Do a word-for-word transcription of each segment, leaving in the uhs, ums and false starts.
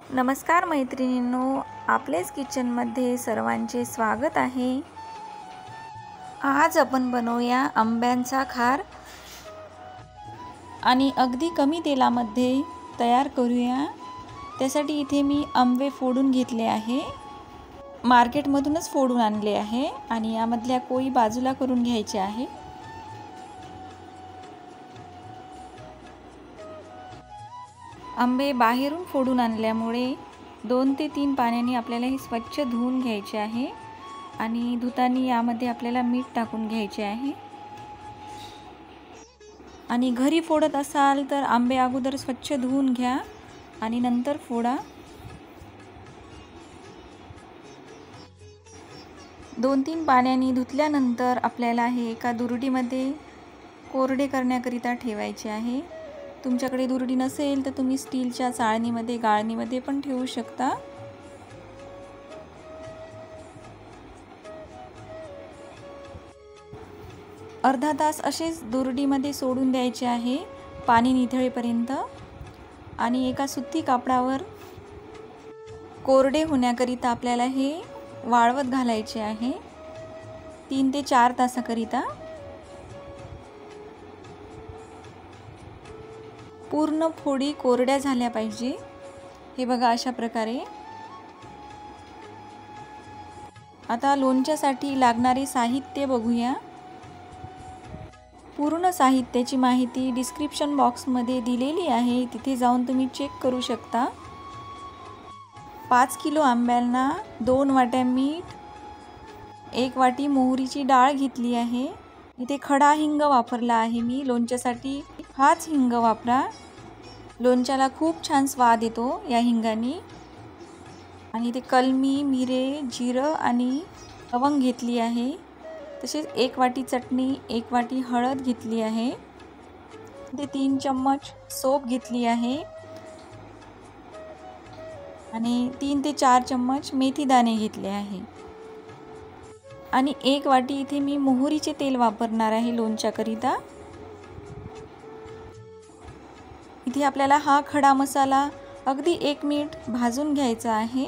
नमस्कार मैत्रिणींनो, आपलेच किचनमध्ये सर्वांचे स्वागत आहे। आज आपण बनवूया आंब्यांचा खार आणि अगदी कमी तेलामध्ये तयार करूया। त्यासाठी इथे मी आंबे फोडून घेतले आहे, मार्केटमधूनच फोडून आणले आहे आणि यामधल्या कोई बाजूला करून घ्यायचे आहे। आंबे बाहेरून फोडून आणल्यामुळे दोन ते तीन पाण्याने आपल्याला हे स्वच्छ धुवून घ्यायचे आहे आणि धुताना यामध्ये आपल्याला मीठ टाकून घ्यायचे आहे। आणि घरी फोडत असाल तर आंबे अगोदर स्वच्छ धुवून घ्या आणि नंतर फोडा। दोन तीन पाण्याने धुतल्यानंतर आपल्याला हे एका दुरडीमध्ये कोरडे करण्याकरिता ठेवायचे आहे। तुमच्याकडे दुरडी नसेल तर तुम्ही स्टीलच्या चाळणीमध्ये गाळणीमध्ये पण ठेवू शकता। अर्धा तास असेच दुरडीमध्ये सोडून द्यायचे आहे पाणी निथळेपर्यंत आणि एका सुती कापडावर कोरडे होण्याकरिता आपल्याला हे वाळवत घालायचे आहे तीन ते चार तासाकरिता। पूर्ण फोडी कोरड्या झाल्या पाहिजे। हे बघा अशा प्रकारे। आता लोणच्यासाठी लागणारे साहित्य बघूया। पूर्ण साहित्याची माहिती डिस्क्रिप्शन बॉक्समध्ये दिलेली आहे, तिथे जाऊन तुम्ही चेक करू शकता। पाच किलो आंब्यांना दोन वाट्या मीठ, एक वाटी मोहरीची डाळ घेतली आहे। इथे खडा हिंग वापरला आहे मी, लोणच्यासाठी हाच हिंग वापरा, लोणच्याला खूप छान स्वाद येतो या हिंगाने। आणि इथे कलमी, मिरे, जिरं आणि लवंग घेतली आहे। तसेच एक वाटी चटणी, एक वाटी हळद घेतली आहे। इथे तीन चम्मच सोप घेतली आहे आणि तीन ते चार चम्मच मेथी दाणे घेतले आहे। आणि एक वाटी इथे मी मोहरीचे तेल वापरणार आहे लोणच्याकरिता। इथे आपल्याला हा खडा मसाला अगदी एक मिनिट भाजून घ्यायचा आहे।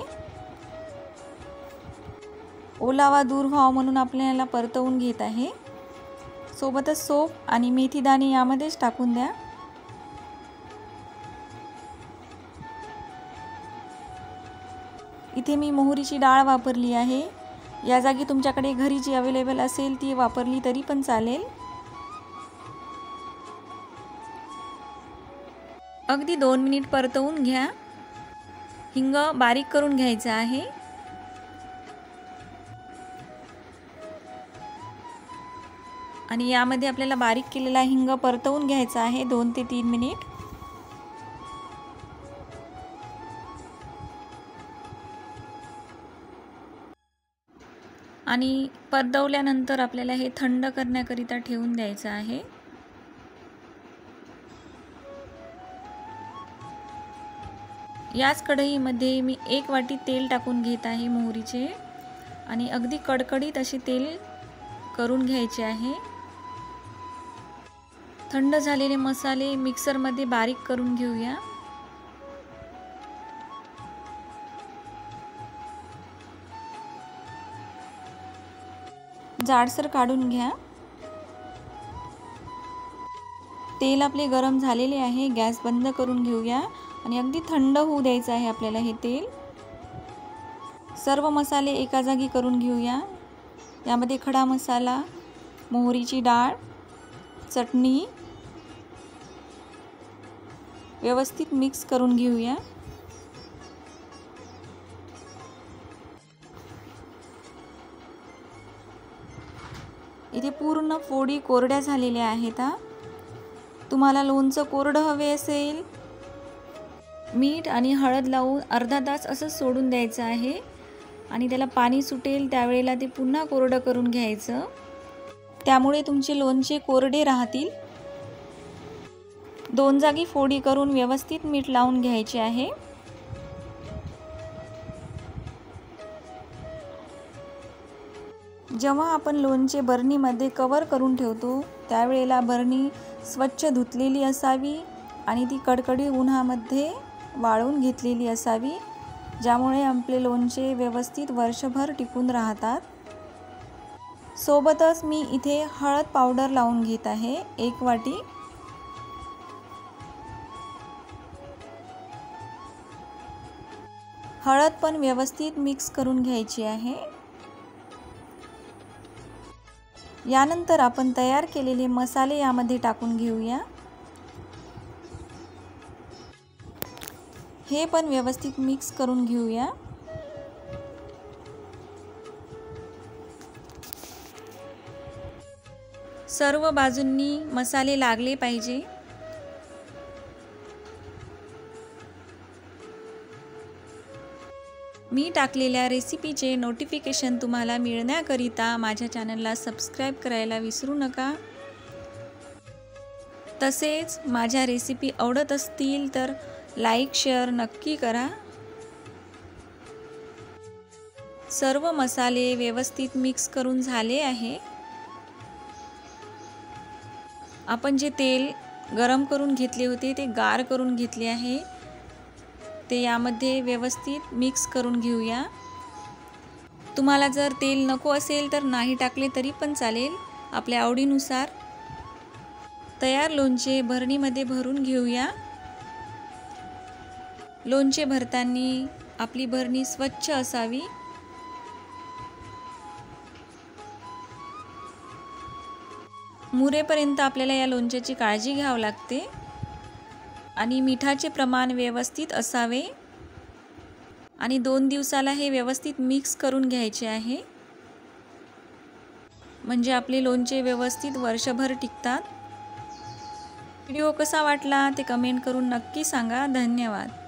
ओलावा दूर व्हावा म्हणून आपल्याला परतवून घेत आहे। सोबतच सोप आणि मेथी दाणे यामध्येच टाकून द्या। इथे मी मोहरीची डाळ वापरली आहे, या जागी तुमच्याकडे घरी जी अवेलेबल असेल ती वापरली तरी पण चालेल। अगदी दोन मिनिट परतवून घ्या। हिंग बारीक करून घ्यायचा आहे। आणि यामध्ये आपल्याला बारीक केलेला हिंग परतवून घ्यायचा आहे दोन ते तीन मिनिट। आणि परतवल्यानंतर आपल्याला हे थंड करण्याकरिता ठेवून द्यायचं आहे। याच कढईमध्ये मी एक वाटी तेल टाकून घेत आहे मोहरीचे आणि अगदी कडकडीत असे तेल करून घ्यायचे आहे। थंड झालेले मसाले मिक्सरमध्ये बारीक करून घेऊया। जाडसर काढून घ्या। तेल आपले गरम झालेले आहे, गॅस बंद करून घेऊया आणि अगदी थंड होऊ द्यायचं आहे आपल्याला हे तेल। सर्व मसाले एका जागी करून घेऊया। यामध्ये खडा मसाला, मोहरीची डाळ, चटणी व्यवस्थित मिक्स करून घेऊया। इथे पूर्ण फोडी कोरड्या झालेल्या आहेत। तुम्हाला लोणचं कोरडं हवे असेल, मीठ आणि हळद लावून अर्धा तास असं सोडून द्यायचं आहे आणि त्याला पाणी सुटेल त्यावेळेला ते पुन्हा कोरडं करून घ्यायचं, त्यामुळे तुमचे लोणचे कोरडे राहतील। दोन जागी फोडी करून व्यवस्थित मीठ लावून घ्यायचे आहे। जेव्हा आपण लोणचे बरणीमध्ये कव्हर करून ठेवतो त्यावेळेला बरणी स्वच्छ धुतलेली असावी आणि ती कडकडी उन्हामध्ये वाळवून घेतलेली असावी, ज्यामुळे आपले लोणचे व्यवस्थित वर्षभर टिकून राहतात. सोबतच मी इथे हळद पावडर लावून घेत आहे एक वाटी. हळद पण व्यवस्थित मिक्स करून घ्यायची आहे. यानंतर आपण तयार केलेले मसाले यामध्ये टाकून घेऊया. हे पण व्यवस्थित मिक्स करून घेऊया. सर्व बाजूंनी मसाले लागले पाहिजे. मी टाकलेल्या रेसिपीचे नोटिफिकेशन तुम्हाला मिळण्याकरिता माझ्या चॅनलला सबस्क्राईब करायला विसरू नका. तसेच माझ्या रेसिपी आवडत असतील तर लाईक शेअर नक्की करा. सर्व मसाले व्यवस्थित मिक्स करून झाले आहे. आपण जे तेल गरम करून घेतले होते ते गार करून घेतले आहे. ते यामध्ये व्यवस्थित मिक्स करून घेऊया. तुम्हाला जर तेल नको असेल तर नाही टाकले तरी पण चालेल, आपल्या आवडीनुसार. तयार लोणचे भरणीमध्ये भरून घेऊया. लोणचे भरताना आपली भरणी स्वच्छ असावी. मुरेपर्यंत आपल्याला या लोणच्याची काळजी घ्यावी लागते आणि मिठाचे प्रमाण व्यवस्थित असावे. आणि दोन दिवसाला हे व्यवस्थित मिक्स करून घ्यायचे आहे, म्हणजे आपले लोणचे व्यवस्थित वर्षभर टिकतात. व्हिडिओ कसा वाटला ते कमेंट करून नक्की सांगा. धन्यवाद.